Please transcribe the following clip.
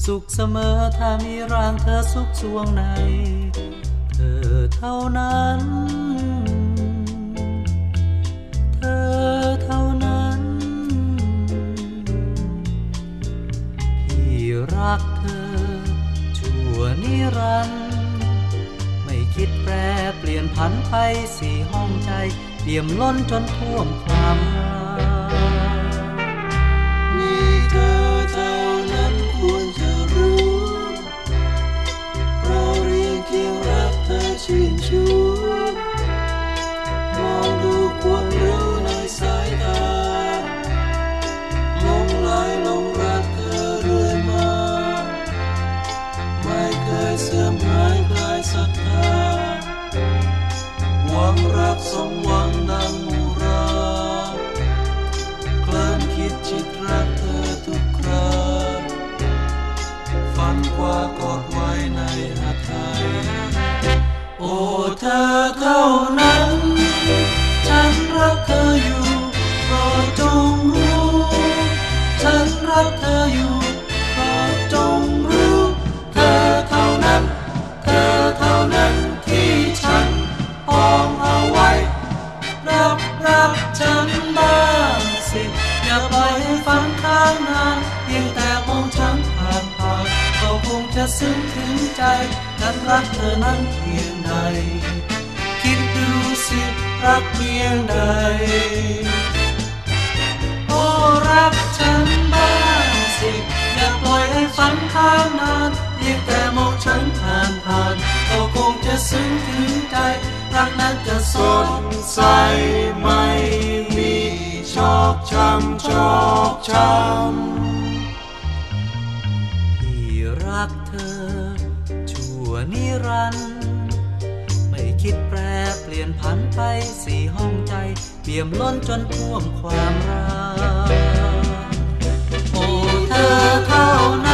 สุขเสมอถ้ามีร่างเธอสุขสวงในเธอเท่านั้นเธอเท่านั้นพี่รักเธอชั่วนิรันดร์ไม่คิดแปรเปลี่ยนผันไปสี่ห้องใจเปี่ยมล้นจนท่วมความรักมีเธอเท่านั้นควรจะรู้เราเรียงเคียงรักเธอชื่นชูมองดูควรรู้ในสายตาหลงไหลหลงรักเธอเรื่อยมาไม่เคยเสื่อมหายคลายศรัทธาหวังรักสมหวังดังมูราเคลิ้มคิดจิตรักเธอทุกคราฝันกว่ากอดไว้ในหัตถ์ไทยโอ้เธอเท่านั้นฉันรักเธออยู่โปรดจงรู้ฉันรักเธออยู่โปรดจงรู้เธอเท่านั้นเธอเท่านั้นที่ฉันปองเอาไว้รับฉันบ้างสิอย่าปล่อยให้ฝันข้างนานเพียงแต่มองฉันผ่านก็คงจะซึ้งถึงใจฉันรักเธอนั้นเพียงใดคิดดูสิรักเพียงใดโอ้รักฉันบ้างสิอย่าปล่อยให้ฝันข้างนานเพียงแต่มองฉันผ่านก็คงจะซึ้งถึงใจรักนั้นจะสดใสไม่มีชอกช้ำพี่รักเธอชั่วนิรันดร์ไม่คิดแปรเปลี่ยนผันไปสี่ห้องใจเปี่ยมล้นจนท่วมความรักโอ้เธอเท่านั้น